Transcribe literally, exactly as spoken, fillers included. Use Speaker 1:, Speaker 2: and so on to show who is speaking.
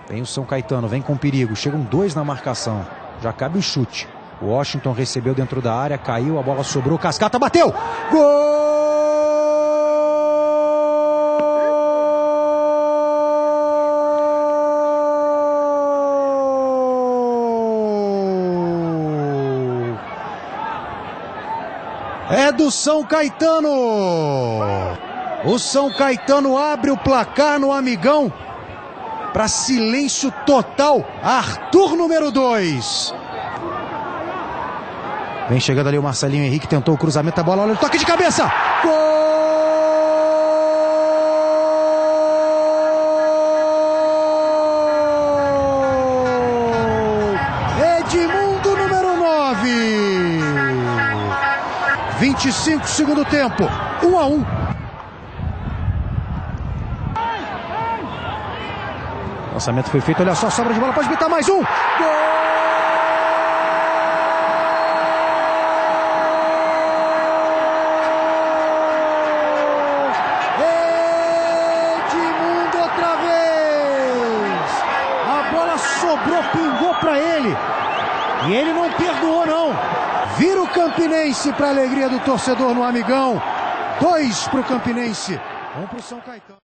Speaker 1: Vem o São Caetano, vem com perigo. Chegam dois na marcação. Já cabe o chute. O Washington recebeu dentro da área, caiu, a bola sobrou, Cascata bateu. Gol! É do São Caetano. O São Caetano abre o placar no Amigão. Para silêncio total, Arthur número dois. Vem chegando ali o Marcelinho Henrique, tentou o cruzamento, a bola, olha o toque de cabeça. Gol! Edmundo número nove. vinte e cinco segundo tempo, um a um. Lançamento foi feito, olha só, sobra de bola, pode bitar mais um. Gol! Edmundo outra vez. A bola sobrou, pingou para ele. E ele não perdoou não. Vira o Campinense para a alegria do torcedor no Amigão. Dois para o Campinense, um para o São Caetano.